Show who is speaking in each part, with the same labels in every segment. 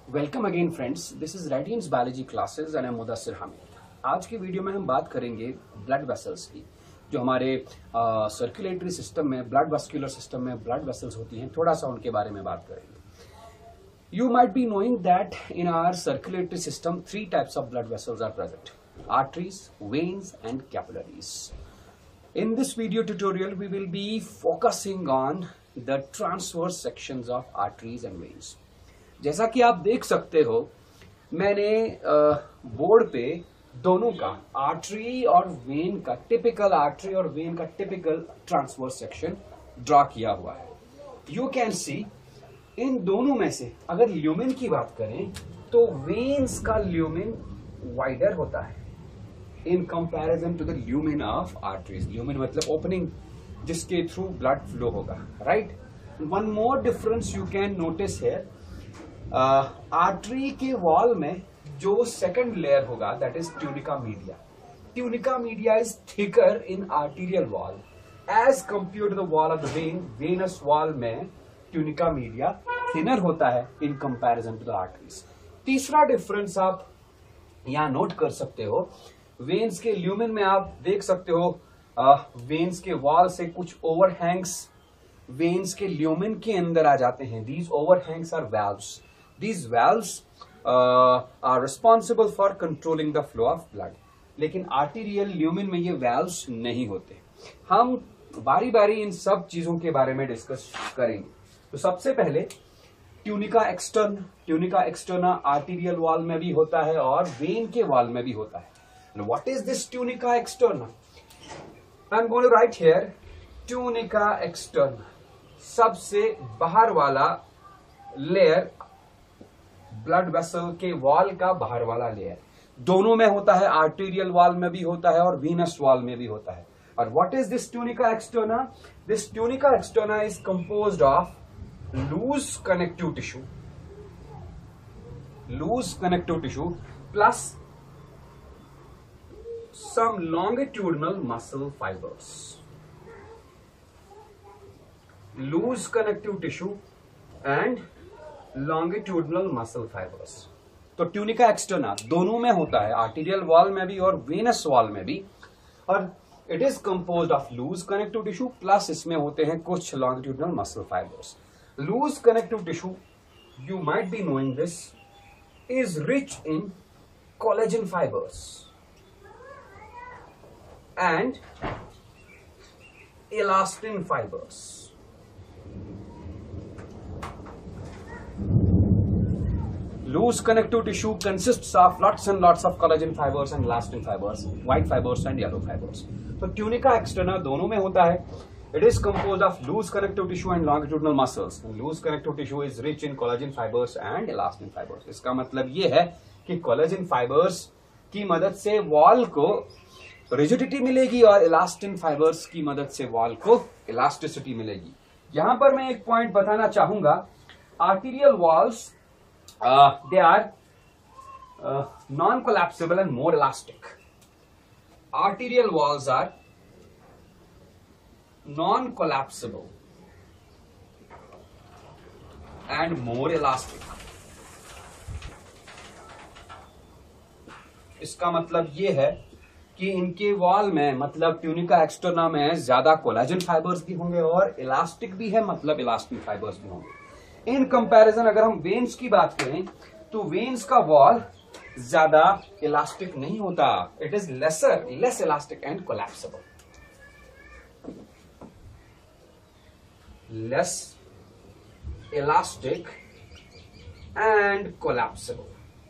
Speaker 1: Welcome again friends, this is Radiance biology classes and I am Mudassir Hamid. आज के video में हम बात करेंगे ब्लड वेसल्स की। जो हमारे सर्कुलेटरी सिस्टम में, ब्लड वस्कुलर सिस्टम में ब्लड वेसल्स होती हैं, थोड़ा सा उनके बारे में बात करेंगे। You might be knowing that in our circulatory system 3 types of blood vessels are present: arteries, veins and capillaries. In this video tutorial we will be focusing on the transverse sections of arteries and veins. जैसा कि आप देख सकते हो, मैंने board पे दोनों का, आर्टरी और वेन का, टिपिकल आर्टरी और वेन का टिपिकल ट्रांसवर्स सेक्शन ड्रॉ किया हुआ है। यू कैन सी इन दोनों में से अगर ल्यूमेन की बात करें तो वेन्स का ल्यूमेन वाइडर होता है in comparison to the lumen of arteries. Lumen मतलब ओपनिंग जिसके थ्रू ब्लड फ्लो होगा, right. One more difference you can notice है, आर्टरी के वॉल में जो सेकंड लेयर होगा that is tunica media. Tunica media is thicker in arterial wall as compare to the wall of the vein. Venous wall में tunica media thinner होता है in comparison to the arteries. तीसरा difference आप यहां note कर सकते हो, veins के ल्यूमेन में आप देख सकते हो वेन्स के वॉल से कुछ ओवरहैंग्स वेन्स के ल्यूमेन के अंदर आ जाते हैं। These overhangs are valves. These valves are responsible for controlling the flow of blood. लेकिन आर्टीरियल ल्यूमेन में ये valves नहीं होते। हम बारी बारी इन सब चीजों के बारे में डिस्कस करेंगे। तो सबसे पहले ट्यूनिका एक्सटर्ना आर्टीरियल वॉल में भी होता है और वेन के वॉल में भी होता है। What is this tunica externa? I am going to write here tunica externa, सबसे बाहर वाला लेयर, ब्लड वेसल के वॉल का बाहर वाला लेयर। दोनों में होता है, आर्टीरियल वॉल में भी होता है और वीनस वॉल में भी होता है। और what is this tunica externa? This tunica externa is composed of loose connective tissue plus some longitudinal muscle fibres. Loose connective tissue and longitudinal muscle fibres. तो ट्यूनिका एक्सटर्ना दोनों में होता है, आर्टीरियल वॉल में भी और वेनस वॉल में भी, और it is composed of loose connective tissue plus इसमें होते हैं कुछ longitudinal muscle fibres. Loose connective tissue, you might be knowing this, is rich in collagen fibres and elastin fibers. Loose connective tissue consists of lots and lots of collagen fibers and elastin fibers, white fibers and yellow fibers. तो tunica externa दोनों में होता है। It is composed of loose connective tissue and longitudinal muscles. And loose connective tissue is rich in collagen fibers and elastin fibers. इसका मतलब ये है कि collagen fibers की मदद से वॉल को रिजिडिटी मिलेगी और इलास्टिन फाइबर्स की मदद से वॉल को इलास्टिसिटी मिलेगी। यहां पर मैं एक पॉइंट बताना चाहूंगा, arterial walls they are non-collapsible and more elastic. Arterial walls are non-collapsible and more elastic. इसका मतलब ये है कि इनके वॉल में, मतलब ट्यूनिका एक्सटर्ना में, ज्यादा कोलाजन फाइबर्स भी होंगे और इलास्टिक भी है, मतलब इलास्टिन फाइबर्स भी होंगे। इन कंपैरिजन अगर हम वेन्स की बात करें तो वेन्स का वॉल ज्यादा इलास्टिक नहीं होता। It is less elastic and collapsible. Less elastic and collapsible,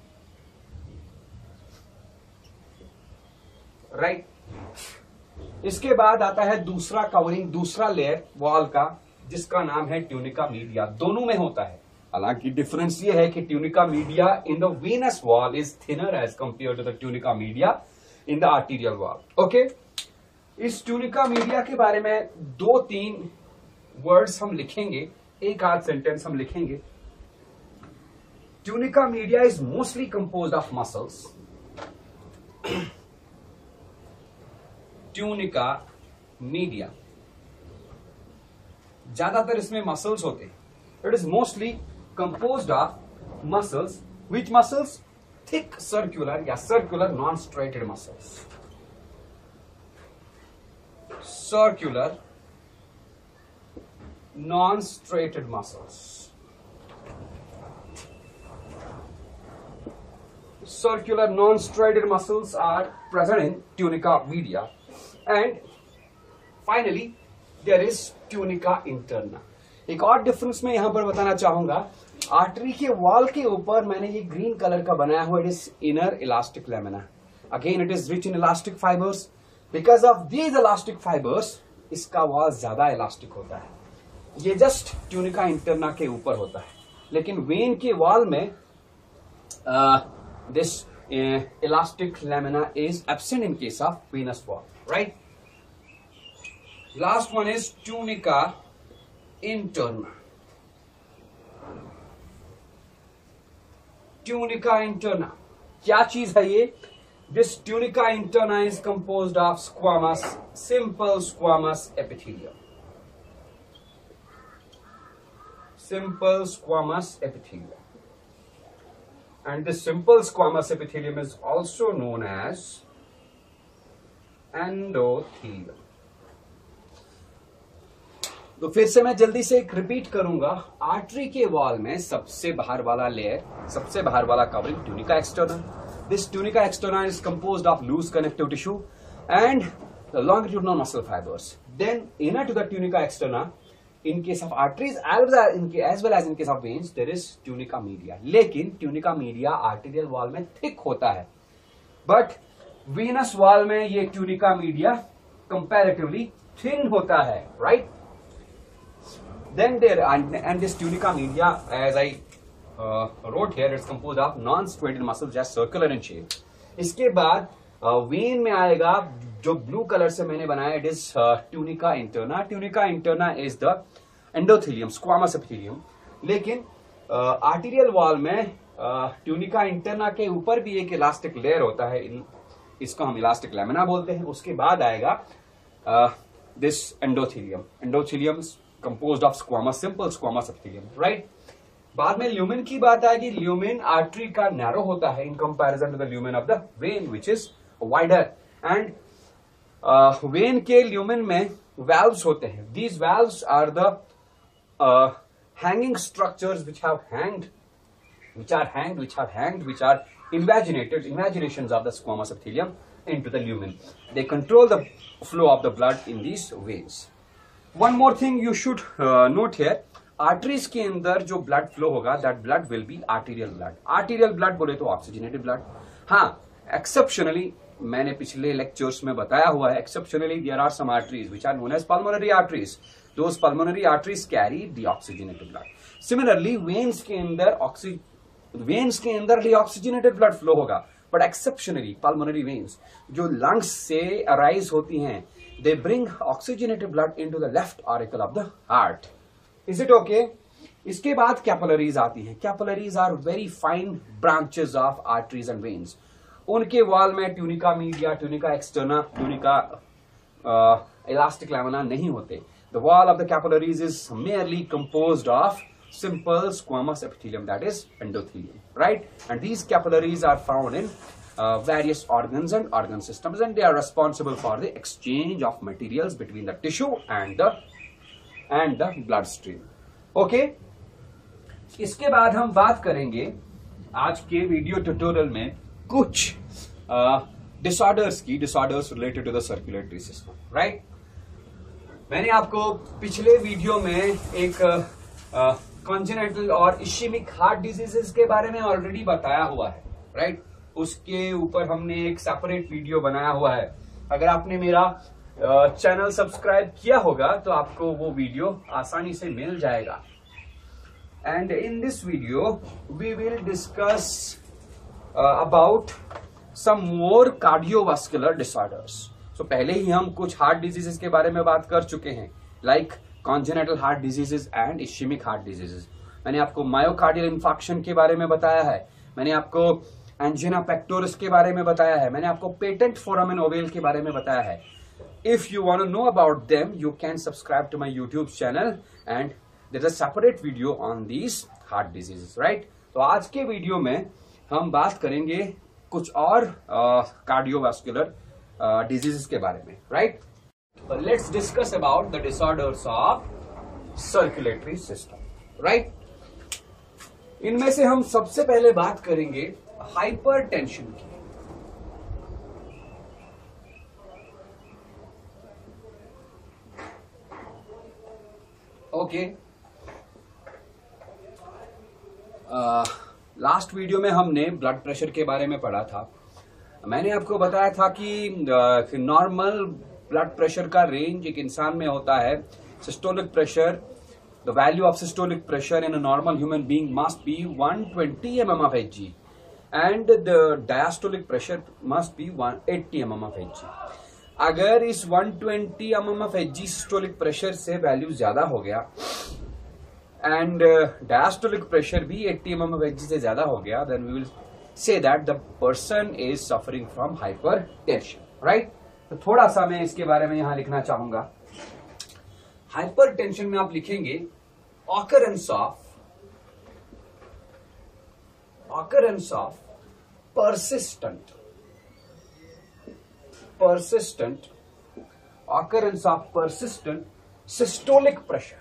Speaker 1: right. इसके बाद आता है दूसरा कवरिंग, दूसरा लेयर वॉल का, जिसका नाम है ट्यूनिका मीडिया। दोनों में होता है, हालांकि डिफरेंस ये है कि tunica media in the venous wall is thinner as compare to the tunica media in the arterial wall. Okay, इस ट्यूनिका मीडिया के बारे में 2-3 वर्ड्स हम लिखेंगे, एक आध सेंटेंस हम लिखेंगे। Tunica media is mostly composed of muscles. Tunica media ज्यादातर इसमें मसल्स होते हैं। It is mostly composed of muscles Which muscles? Thick circular या circular non-striated muscles. Circular non-striated muscles. Circular non-striated muscles are present in tunica media, and finally there is tunica interna. एक और difference मैं यहां पर बताना चाहूंगा, artery के wall के ऊपर मैंने ये ग्रीन कलर का बनाया हुआ, it is inner elastic lamina. Again it is rich in elastic fibres. Because of these elastic fibres इसका वॉल ज्यादा इलास्टिक होता है. ये जस्ट ट्यूनिका इंटरना के ऊपर होता है, लेकिन वेन के वॉल में this elastic lamina is absent in case of venous wall, right. Last one is tunica interna. Tunica interna क्या चीज है ये? This tunica interna is composed of squamous, simple squamous epithelium. Simple squamous epithelium. And this simple squamous epithelium is also known as endothelium. तो फिर से मैं जल्दी से एक रिपीट करूंगा. आर्टरी के वॉल में सबसे बाहर वाला लेयर, सबसे बाहर वाला covering tunica externa. This tunica externa is composed of loose connective tissue and longitudinal muscle fibers. Then inner to the tunica externa, in case of arteries as well as in case of veins, there is tunica media. लेकिन tunica media arterial wall में thick होता है, but venous wall में ये tunica media comparatively thin होता है, right? Then there and this tunica media, as I wrote here, it's composed of non-striated muscles just circular in shape. इसके बाद when में आएगा जो ब्लू कलर से मैंने बनाया, it is tunica interna. Tunica interna is the endothelium, squamous epithelium. लेकिन arterial wall में ट्यूनिका इंटरना के ऊपर भी एक इलास्टिक लेयर होता है, इसको हम इलास्टिक लेमिना बोलते हैं. उसके बाद आएगा this endothelium. Endothelium composed of squamous, simple squamous epithelium, right? बाद में ल्यूमेन की बात आएगी. ल्यूमेन आर्टरी का नैरो होता है in comparison to the lumen of the vein, which is wider. And vein के ल्यूमेन में valves होते हैं. These valves are the hanging structures which are invaginations of the squamous epithelium into the lumen. They control the flow of the blood in these veins. One more thing you should note here, arteries के अंदर जो blood flow होगा, that blood will be arterial blood. Arterial blood बोले तो oxygenated blood. हाँ, exceptionally मैंने पिछले lectures में बताया हुआ है, exceptionally there are some arteries which are known as pulmonary arteries. Those pulmonary arteries carry deoxygenated blood. Similarly, veins के अंदर deoxygenated blood flow होगा, but exceptionally pulmonary veins जो lungs से arise होती हैं, they bring oxygenated blood into the left auricle of the heart. Is it okay? इसके बाद capillaries आती हैं. Capillaries are very fine branches of arteries and veins. उनके वॉल में tunica media, tunica externa, tunica elastic lamina नहीं होते. The wall of the capillaries is merely composed of simple squamous epithelium, that is endothelium, right? And these capillaries are found in various organs and organ systems, and they are responsible for the exchange of materials between the tissue and the blood stream. Okay? इसके बाद हम बात करेंगे आज के video tutorial में कुछ disorders related to the circulatory system, right? मैंने आपको पिछले वीडियो में एक कॉन्जेनिटल और इश्केमिक हार्ट डिजीजेस के बारे में ऑलरेडी बताया हुआ है, राइट? उसके ऊपर हमने एक सेपरेट वीडियो बनाया हुआ है. अगर आपने मेरा चैनल सब्सक्राइब किया होगा तो आपको वो वीडियो आसानी से मिल जाएगा. And in this video we will discuss about some more cardiovascular disorders. तो पहले ही हम कुछ हार्ट डिजीजेस के बारे में बात कर चुके हैं, like congenital heart diseases and ischaemic heart diseases. मैंने आपको मायोकार्डियल इंफार्क्शन के बारे में बताया है, मैंने आपको एंजिना पेक्टोरिस के बारे में बताया है, मैंने आपको पेटेंट फोरामेन ओवेल के बारे में बताया है. If you want to know about them you can subscribe to my YouTube channel and there is a separate video on these heart diseases, right? तो आज के वीडियो में हम बात करेंगे कुछ और कार्डियोवास्कुलर डिजीजेस के बारे में, right? Let's discuss about the disorders of circulatory system, right? इनमें से हम सबसे पहले बात करेंगे हाइपरटेंशन की। ओके, लास्ट वीडियो में हमने ब्लड प्रेशर के बारे में पढ़ा था। मैंने आपको बताया था कि नॉर्मल ब्लड प्रेशर का रेंज एक इंसान में होता है। Systolic pressure, the value of systolic pressure in a normal human being must be 120 mm of Hg and the diastolic pressure must be 180 mm of Hg। अगर इस 120 mm of Hg systolic pressure से value ज्यादा हो गया and diastolic pressure भी 80 mm of Hg से ज्यादा हो गया, then we will say that the person is suffering from hypertension, right? तो थोड़ा सा मैं इसके बारे में यहां लिखना चाहूंगा। हाइपरटेंशन में आप लिखेंगे occurrence of persistent occurrence of persistent systolic pressure,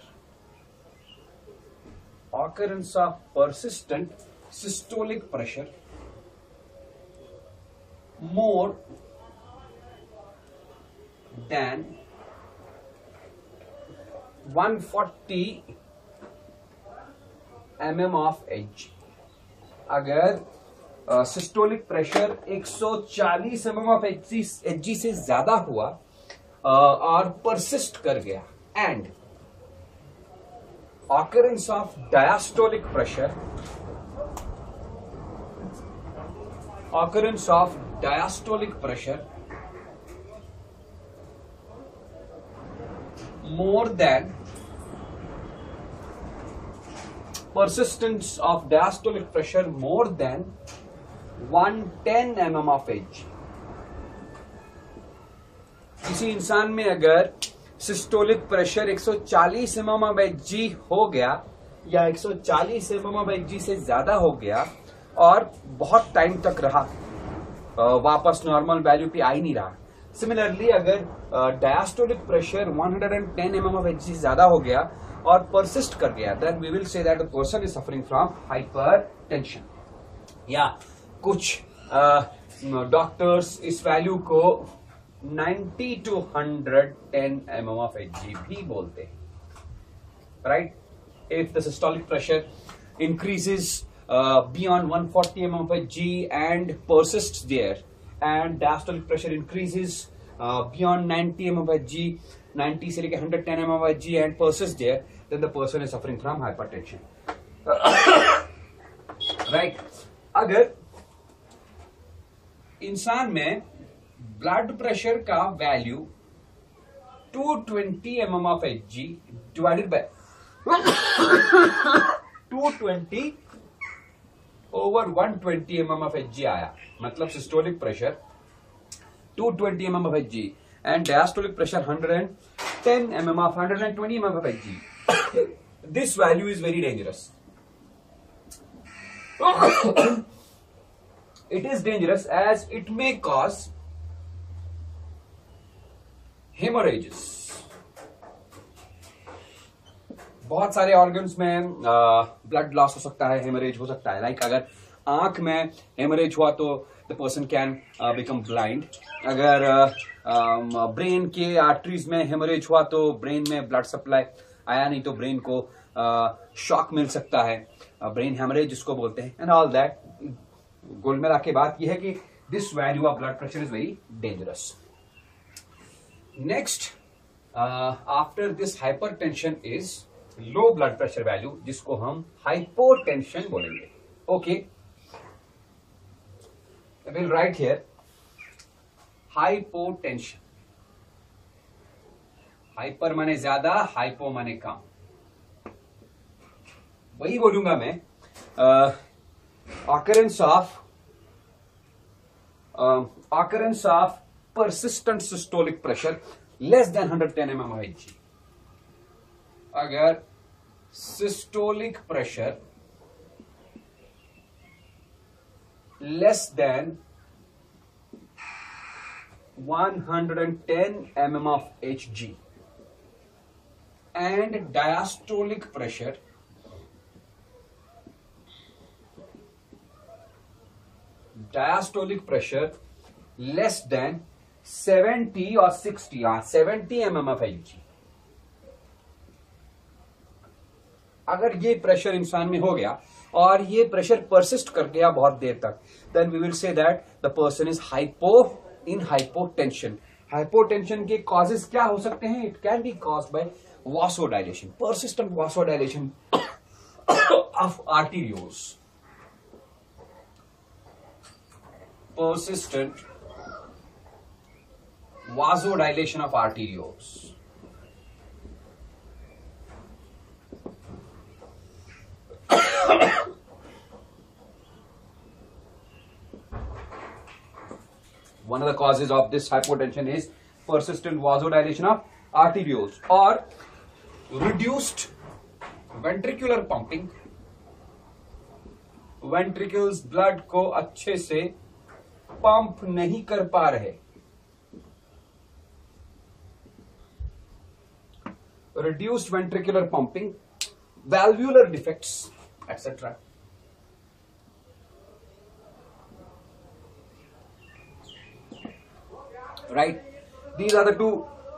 Speaker 1: occurrence of persistent systolic pressure more than 140 mm of Hg। अगर systolic pressure 140 mm of Hg से ज्यादा हुआ और परसिस्ट कर गया and occurrence of diastolic pressure more than persistence of diastolic pressure more than 110 mm of Hg। किसी इंसान में अगर systolic pressure 140 mm of Hg हो गया या 140 mm of Hg से ज्यादा हो गया और बहुत टाइम तक रहा, वापस नॉर्मल वैल्यू पे आ ही नहीं रहा। सिमिलरली अगर diastolic pressure 110 mm of Hg से ज्यादा हो गया और परसिस्ट कर गया, then we will say that the person is suffering from hypertension. या कुछ डॉक्टर्स इस वैल्यू को 90 to 110 mm of Hg भी बोलते हैं, right? If the systolic pressure increases beyond 140 mm of Hg and persists there, and diastolic pressure increases beyond 90 mm of Hg, 90 से लेकर 110 mm of Hg and persists there, then the person is suffering from hypertension, right? अगर इंसान में blood pressure का value 220 mm of Hg divided by 220 over 120 mm of Hg आया, मतलब systolic pressure 220 mm of Hg and diastolic pressure 110 mm of 120 mm of Hg. This value is very dangerous. It is dangerous as it may cause hemorrhages. बहुत सारे organs में blood loss हो सकता है, haemorrhage हो सकता है। लाइक अगर आंख में हेमरेज हुआ तो the person can become blind. अगर ब्रेन के आर्टरीज में हेमरेज हुआ तो ब्रेन में ब्लड सप्लाई आया नहीं तो ब्रेन को शॉक मिल सकता है, ब्रेन हेमरेज जिसको बोलते हैं, एंड ऑल दैट। गोल मिला के बात यह है कि this value of blood pressure is very dangerous. Next after this hypertension is low blood pressure value, जिसको हम हाइपोटेंशन बोलेंगे। Okay, I will write here hypotension. Hyper माने ज्यादा, हाइपो माने कम। वही बोलूंगा मैं। occurrence of persistent systolic pressure less than 110 mm of Hg। अगर systolic pressure less than 110 mm of Hg, and diastolic pressure less than 70 or 60, 70 mm of Hg. अगर ये pressure इंसान में हो गया और ये प्रेशर परसिस्ट कर गया बहुत देर तक, then we will say that the person is hypotension. Hypotension के कॉजेस क्या हो सकते हैं? It can be caused by vasodilation, persistent vasodilation of arterioles. Persistent vasodilation of arterioles. One of the causes of this hypotension is persistent vasodilation of arterioles or reduced ventricular pumping. Ventricles blood को अच्छे से pump नहीं कर पा रहे. Reduced ventricular pumping, valvular defects, etc. Right? These are the two.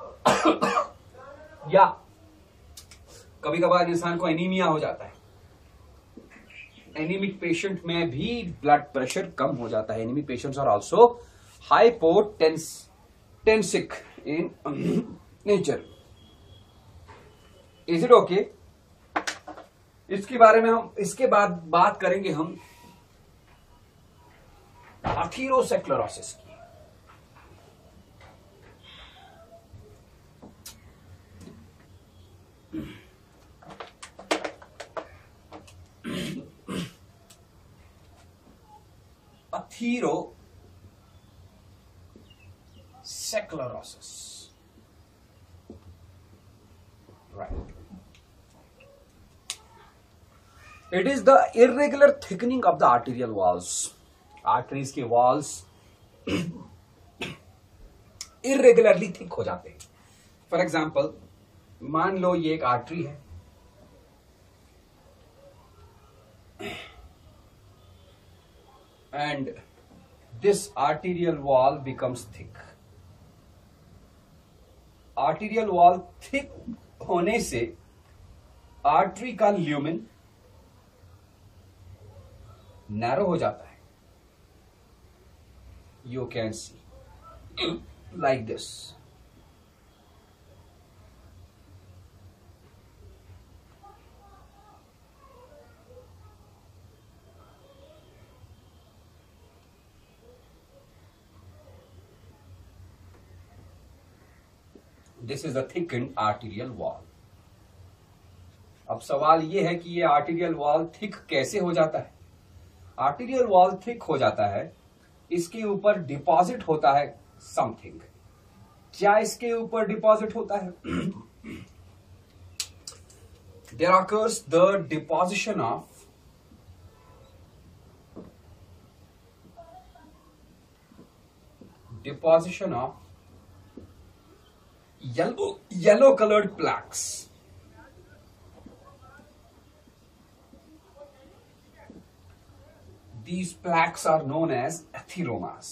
Speaker 1: या कभी कभार इंसान को एनीमिया हो जाता है. एनीमिक पेशेंट में भी ब्लड प्रेशर कम हो जाता है. Anaemic patients are also hypotensic in nature. Is it okay? इसके बारे में हम इसके बाद बात करेंगे हम अथीरोसेक्लेरोसिस की. Atherosclerosis. Right. It is the irregular thickening of the arterial walls. Arteries के walls irregularly thick हो जाते हैं. For example, मान लो ये एक आर्टरी है. And this arterial wall becomes thick. Arterial wall thick होने से आर्टरी का ल्यूमेन नैरो हो जाता है. You can see like this. This is a thickened arterial wall. अब सवाल यह है कि ये आर्टीरियल वॉल थिक कैसे हो जाता है? आर्टीरियल वॉल थिक हो जाता है, इसके ऊपर डिपॉजिट होता है समथिंग. क्या इसके ऊपर डिपॉजिट होता है? There occurs the deposition of yellow colored plaques. These plaques are known as atheromas,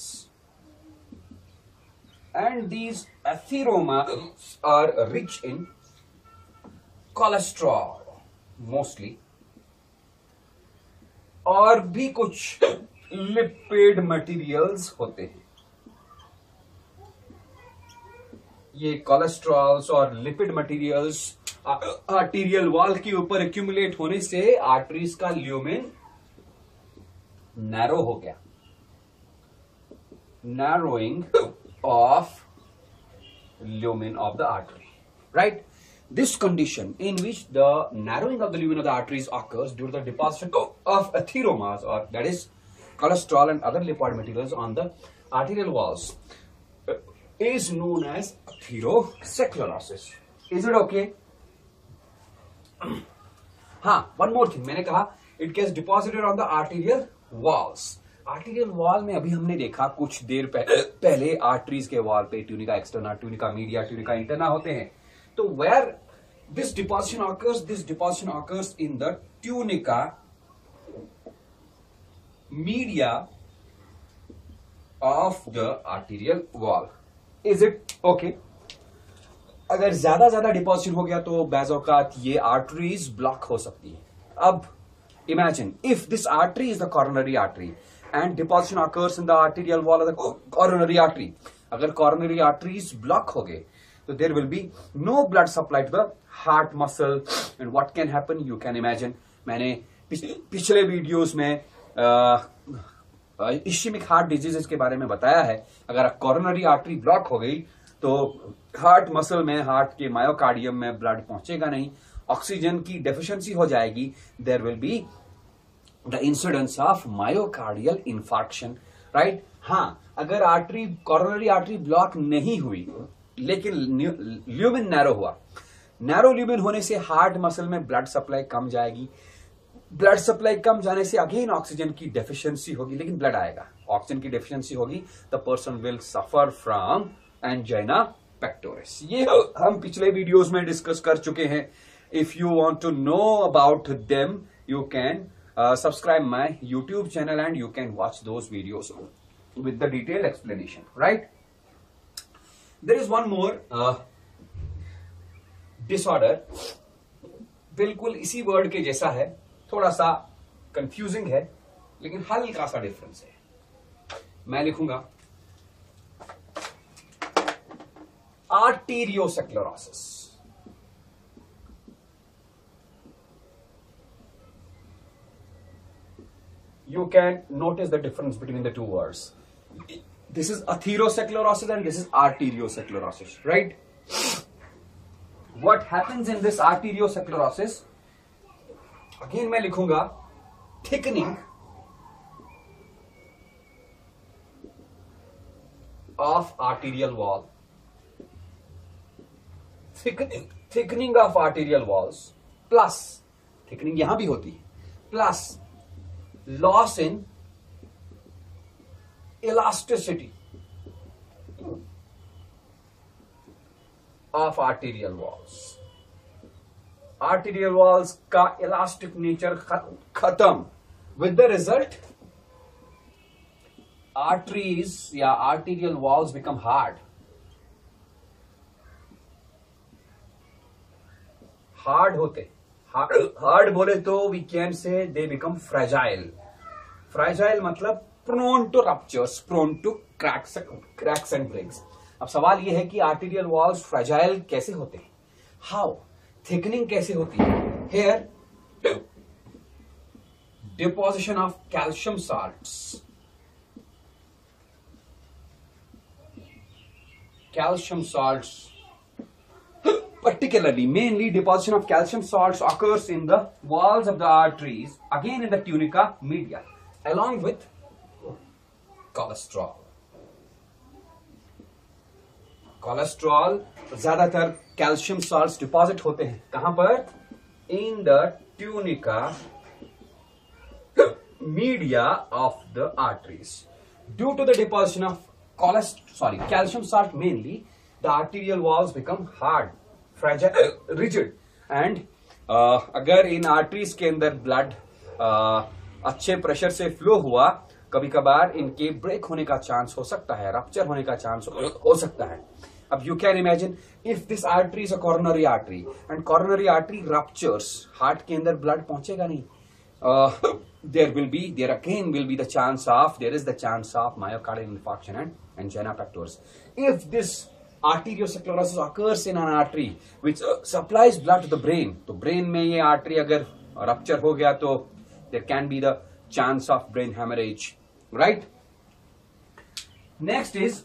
Speaker 1: and these atheromas are rich in cholesterol mostly, और भी कुछ लिपिड मटेरियल्स होते हैं. ये कोलेस्ट्रॉल्स और लिपिड मटेरियल्स आर्टीरियल वॉल के ऊपर एक्यूमुलेट होने से आर्टरीज का ल्यूमेन नैरो हो गया. Narrowing of lumen of the artery, right? This condition in which the narrowing of the lumen of the arteries occurs due to the deposition of atheromas, or that is cholesterol and other lipid materials on the arterial walls, is known as atherosclerosis. Is it okay? हाँ, one more thing. मैंने कहा it gets deposited on the arterial walls. Arterial wall में अभी हमने देखा कुछ देर पहले arteries के वॉल पे tunica externa, tunica media, tunica interna होते हैं. तो where this deposition occurs in the tunica media of the arterial wall. Is it okay? अगर ज्यादा डिपोजिशन हो गया तो बैज़ोकात ये आर्टरीज ब्लॉक हो सकती है. अब imagine if this artery is the coronary artery and deposition occurs in the arterial wall of the coronary artery. अगर coronary arteries block हो गए तो there will be no blood supply to the heart muscle and what can happen you can imagine. मैंने पिछले videos में ischaemic heart diseases के बारे में बताया है. अगर coronary artery block हो गई तो हार्ट मसल में, हार्ट के मायोकार्डियम में ब्लड पहुंचेगा नहीं, ऑक्सीजन की डेफिशिएंसी हो जाएगी. There will be the incidence of myocardial infarction, right. हाँ, अगर आर्टरी, कोरोनरी आर्टरी ब्लॉक नहीं हुई लेकिन ल्यूमेन नैरो हुआ, नैरो ल्यूमेन होने से हार्ट मसल में ब्लड सप्लाई कम जाएगी. ब्लड सप्लाई कम जाने से अगेन ऑक्सीजन की डेफिशिएंसी होगी, लेकिन ब्लड आएगा. ऑक्सीजन की डेफिशिएंसी होगी, the person will suffer from angina pectoris. ये हम पिछले वीडियोस में डिस्कस कर चुके हैं. If you want to know about them, you can subscribe my YouTube channel and you can watch those videos with the detailed explanation, right? There is one more disorder, बिल्कुल इसी word के जैसा है, थोड़ा सा कंफ्यूजिंग है लेकिन हल्का सा डिफरेंस है. मैं लिखूंगा आर्टीरियोसेक्लेरोसिस. You can notice the difference between the two words. This is atherosclerosis and this is arteriosclerosis, right? What happens in this arteriosclerosis? Again मैं लिखूंगा thickening of arterial wall. Thickening of arterial walls plus thickening यहां भी होती है, plus loss in elasticity of arterial walls. Arterial walls का elastic nature खत्म. With the result, arteries या arterial walls become hard. Hard होते, हार्ड बोले तो we can say they become fragile. Fragile मतलब prone to ruptures, prone to cracks and breaks. अब सवाल यह है कि आर्टीरियल वॉल्स फ्रेजाइल कैसे होते हैं? हाउ? थिकनिंग कैसे होती है? Here deposition of calcium salts, calcium salts, particularly mainly deposition of calcium salts occurs in the walls of the arteries, again in the tunica media, along with cholesterol. Cholesterol, ज्यादातर calcium salts deposit होते हैं कहां पर? इन the tunica media of the arteries. Due to the deposition of calcium salt mainly, the arterial walls become hard, fragile, rigid, and अगर इन arteries के अंदर blood अच्छे pressure से फ्लो हुआ, कभी कभार इनके ब्रेक होने का चांस हो सकता है, रप्चर होने का चांस हो सकता है. अब you can imagine if this artery is a coronary artery and coronary artery ruptures, heart के अंदर ब्लड पहुंचेगा नहीं. there again will be the chance of myocardial infarction and angina pectoris. If this arteriosclerosis occurs in an artery which supplies blood to the brain, तो brain में ये artery अगर rupture हो गया तो there can be the chance of brain hemorrhage, right? Next is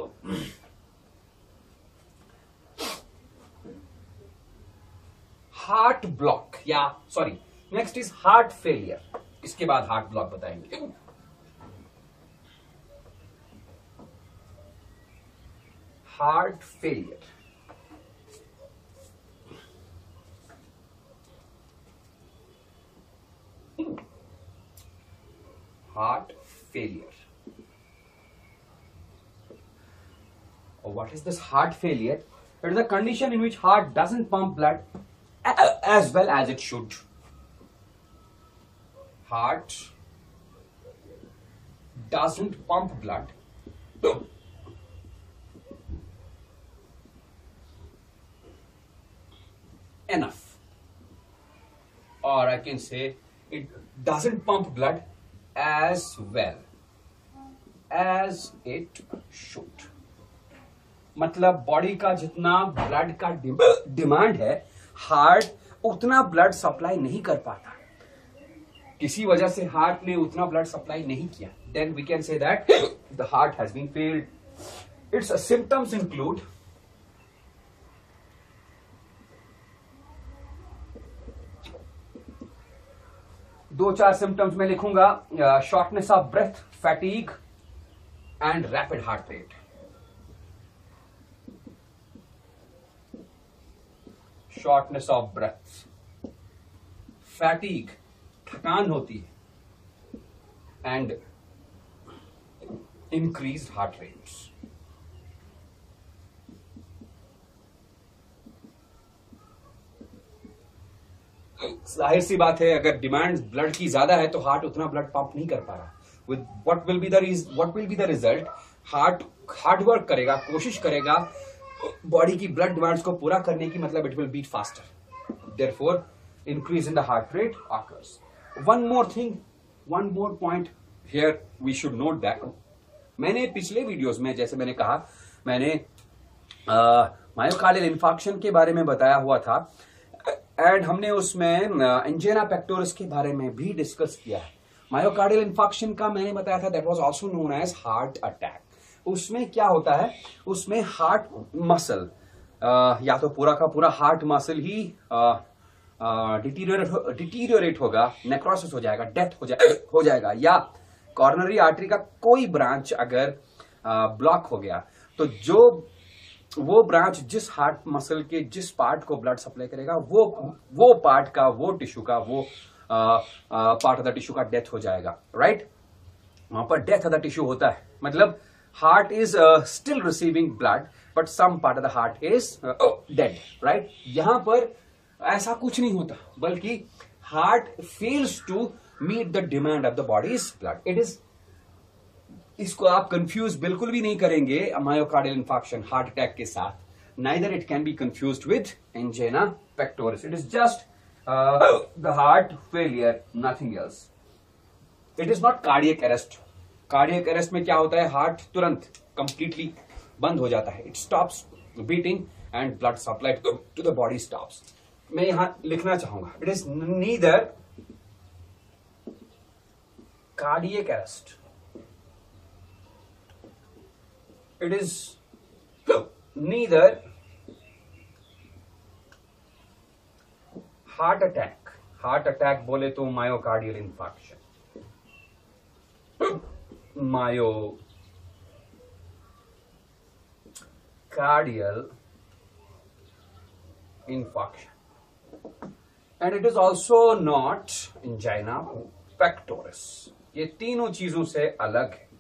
Speaker 1: heart block, next is heart failure. इसके बाद heart block बताएंगे. Heart failure, heart failure. What is this heart failure? It is a condition in which heart doesn't pump blood as well as it should. Heart doesn't pump blood enough, or I can say it doesn't pump blood as well as it should. मतलब body का जितना blood का demand है, heart उतना blood supply नहीं कर पाता, किसी वजह से हार्ट ने उतना ब्लड सप्लाई नहीं किया. Then we can say that the heart has been failed. Its symptoms include दो चार सिम्टम्स में लिखूंगा. Shortness of breath, fatigue and rapid heart rate. Shortness of breath, fatigue, थकान होती है, एंड इंक्रीज्ड हार्ट रेट्स. जाहिर सी बात है, अगर डिमांड ब्लड की ज्यादा है तो हार्ट उतना ब्लड पंप नहीं कर पा रहा. With what will be the result? Heart hard work करेगा, कोशिश करेगा बॉडी की ब्लड डिमांड्स को पूरा करने की, मतलब it will beat faster. Therefore increase in the heart rate occurs. One more point here we should note that. मैंने पिछले वीडियोस में, जैसे मैंने कहा, मैंने मायोकार्डियल इन्फार्क्शन के बारे में बताया हुआ था, एंड हमने उसमें एंजेना पेक्टोरिस के बारे में भी डिस्कस किया है. मायोकार्डियल इन्फार्क्शन का मैंने बताया था that was also known as heart attack. उसमें क्या होता है, उसमें हार्ट मसल या तो पूरा का पूरा हार्ट मसल ही डिटीरियोरेट होगा, नेक्रोसिस हो जाएगा, डेथ हो जाएगा, या कॉर्नरी आर्टरी का कोई ब्रांच अगर ब्लॉक हो गया, तो जो वो ब्रांच जिस हार्ट मसल के जिस पार्ट को ब्लड सप्लाई करेगा, वो पार्ट का, वो टिश्यू का, वो पार्ट ऑफ द टिश्यू का डेथ हो जाएगा. राइट, वहां पर डेथ ऑफ द टिश्यू होता है. मतलब heart is still receiving blood but some part of the heart is dead. Right, यहां पर ऐसा कुछ नहीं होता, बल्कि heart fails to meet the demand of the body's blood. It is, इसको आप कंफ्यूज बिल्कुल भी नहीं करेंगे मायोकार्डियल इन्फार्क्शन हार्ट अटैक के साथ. Neither it can be confused with angina pectoris. It is just the heart failure, nothing else. It is not cardiac arrest. Cardiac arrest में क्या होता है, हार्ट तुरंत कंप्लीटली बंद हो जाता है. It stops beating and blood supply to the body stops. मैं यहां लिखना चाहूंगा, it is neither cardiac arrest, it is neither heart attack. Heart attack बोले तो myocardial infarction, myocardial infarction, and it is also not angina pectoris. ये तीनों चीजों से अलग है.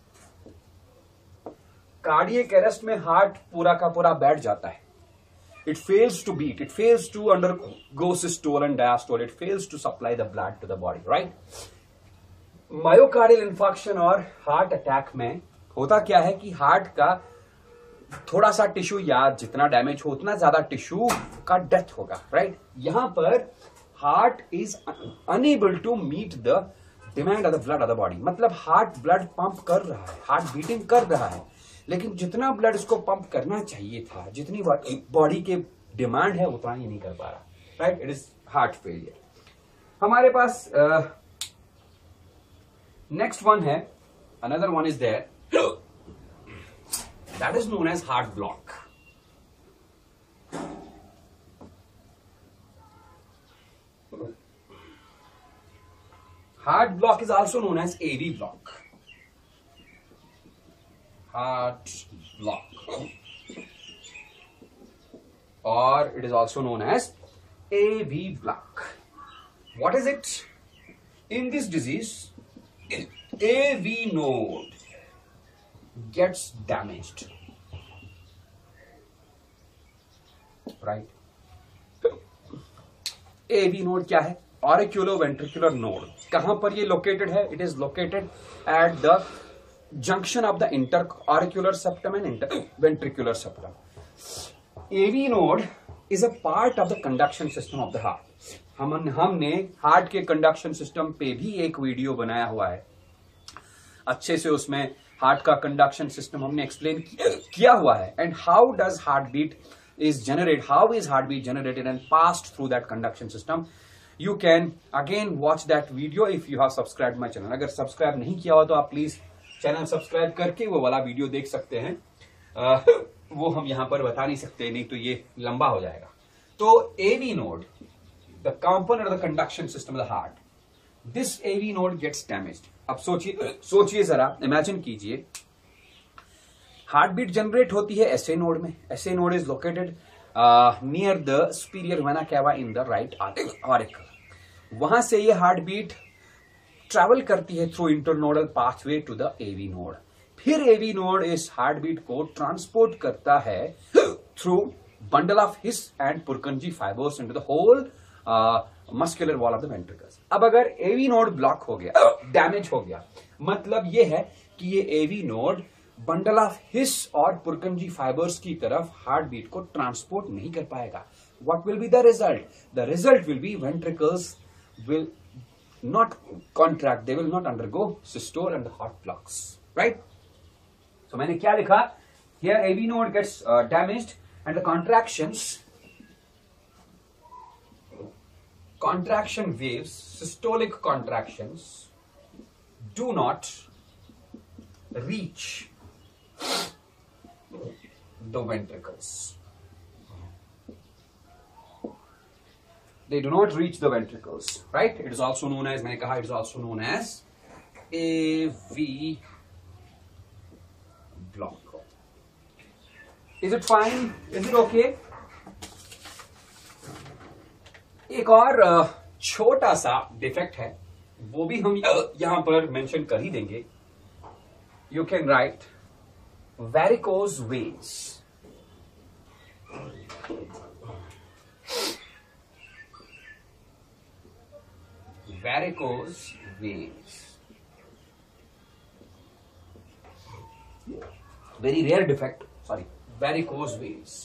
Speaker 1: कार्डियक अरेस्ट में हार्ट पूरा का पूरा बैठ जाता है. It fails to beat, it fails to undergo systole and diastole, it fails to supply the blood to the body. Right, myocardial infarction और हार्ट अटैक में होता क्या है कि हार्ट का थोड़ा सा टिश्यू या जितना डैमेज हो उतना ज्यादा टिश्यू का डेथ होगा. राइट, यहां पर heart is unable to meet the demand of the blood of the body. मतलब हार्ट ब्लड पंप कर रहा है, हार्ट बीटिंग कर रहा है, लेकिन जितना ब्लड इसको पंप करना चाहिए था, जितनी बॉडी के डिमांड है, उतना ही नहीं कर पा रहा. Right, it is heart failure. हमारे पास नेक्स्ट वन है, another one is there, that is known as heart block. Heart block is also known as AV block. Heart block, or it is also known as AV block. What is it? In this disease, AV node gets damaged, right? AV node क्या है? Auriculoventricular node. कहां पर ये located है? It is located at the junction of the interauricular septum and interventricular septum. AV node is a part of the conduction system of the heart. हमने heart के conduction system पे भी एक video बनाया हुआ है, अच्छे से उसमें हार्ट का कंडक्शन सिस्टम हमने एक्सप्लेन किया हुआ है. And how does heart beat is generate, how is heartbeat generated and passed through that conduction system. You can again watch that video if you have subscribed my channel. अगर subscribe नहीं किया हो तो आप please channel subscribe करके वो वाला video देख सकते हैं. वो हम यहां पर बता नहीं सकते, नहीं तो ये लंबा हो जाएगा. तो AV node, the component of the conduction system of the heart, this AV node gets damaged. अब सोचिए जरा, इमेजिन कीजिए, हार्ट बीट जनरेट होती है SA नोड में. SA node is located near the superior vena cava in the right auricle. वहां से ये हार्ट बीट ट्रेवल करती है through internodal pathway to the AV node. फिर AV नोड इस हार्ट बीट को ट्रांसपोर्ट करता है through bundle of His and Purkinje fibres into the whole muscular wall of the ventricles. अब अगर AV नोड ब्लॉक हो गया, डैमेज हो गया, मतलब ये है कि ये AV node bundle of His और पुरकंजी फाइबर्स की तरफ हार्ट बीट को ट्रांसपोर्ट नहीं कर पाएगा. What will be the result? The result will be ventricles will not contract, they will not undergo systole and the heart blocks, right? So मैंने क्या लिखा here? AV node gets damaged and the contraction waves, systolic contractions, do not reach the ventricles. They do not reach the ventricles, right? It is also known as, मैंने कहा, it is also known as AV block. Is it fine? Is it okay? एक और छोटा सा defect है, वो भी हम यहां पर मेंशन कर ही देंगे. You can write varicose veins. Varicose veins, very rare defect, sorry, varicose veins.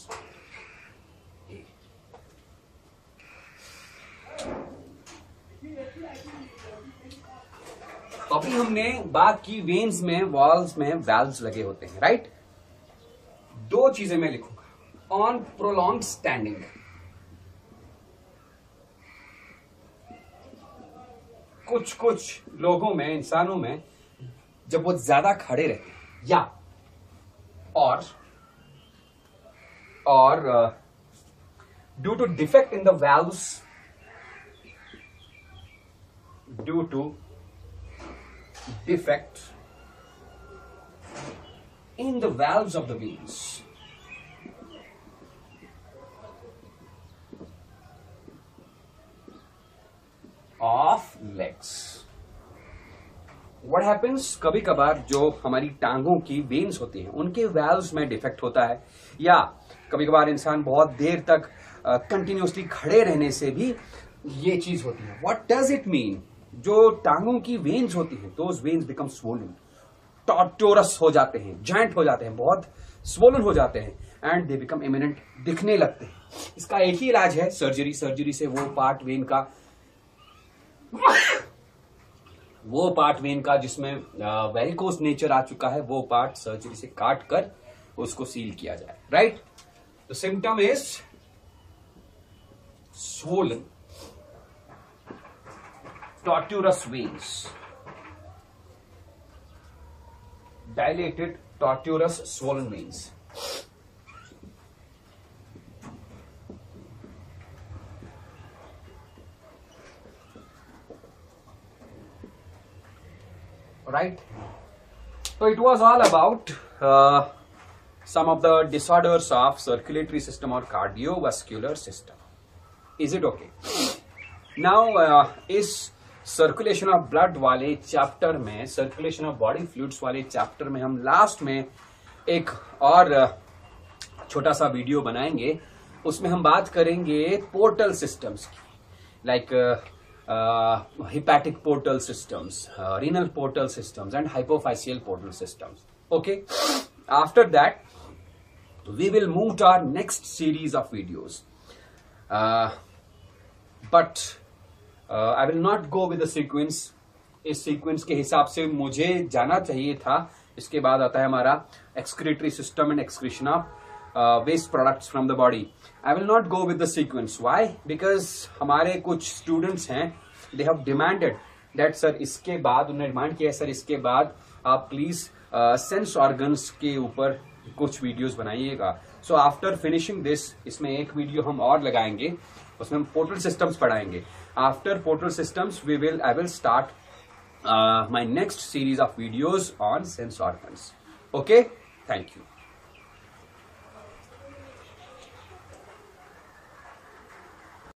Speaker 1: अभी हमने बात की वेन्स में, वॉल्स में वाल्व्स लगे होते हैं, राइट? दो चीजें मैं लिखूंगा. ऑन प्रोलॉन्ग स्टैंडिंग, कुछ लोगों में, इंसानों में, जब वो ज्यादा खड़े रहते हैं, या और due to defect in the valves, due to defect in the valves of the veins, of legs. What happens? कभी कभार जो हमारी टांगों की वेन्स होती हैं, उनके वाल्व्स में डिफेक्ट होता है, या कभी कभार इंसान बहुत देर तक कंटिन्यूसली खड़े रहने से भी ये चीज होती है. What does it mean? जो टांगों की वेन्स होती हैं, those veins become swollen, tortuous हो जाते हैं, जॉइंट हो जाते हैं, बहुत स्वोलन हो जाते हैं, एंड दे बिकम इमिनेंट, दिखने लगते हैं. इसका एक ही इलाज है, सर्जरी. सर्जरी से वो पार्ट वेन का जिसमें वेरिकोस नेचर आ चुका है, वो पार्ट सर्जरी से काट कर उसको सील किया जाए, right? The symptom is swollen tortuous veins, dilated, tortuous, swollen veins. Right? So it was all about some of the disorders of circulatory system or cardiovascular system. Is it okay? Now, इस circulation of blood वाले chapter में, circulation of body fluids वाले chapter में हम last में एक और छोटा सा वीडियो बनाएंगे। उसमें हम बात करेंगे पोर्टल सिस्टम्स की, like hepatic portal systems, renal portal systems and hypophyseal portal systems. Okay, after that we will move to our next series of videos, but I will not go with the sequence. इस sequence के हिसाब से मुझे जाना चाहिए था। इसके बाद आता है हमारा excretory system and excretion of waste products from the body. I will not go with the sequence. Why? Because हमारे कुछ students हैं, they have demanded that sir इसके बाद, उन्होंने डिमांड किया सर इसके बाद आप प्लीज सेंस ऑर्गन्स के ऊपर कुछ वीडियोस बनाइएगा। सो आफ्टर फिनिशिंग दिस, इसमें एक वीडियो हम और लगाएंगे, उसमें हम पोर्टल सिस्टम्स पढ़ाएंगे। After portal systems I will start my next series of videos on sense organs. Okay, thank you.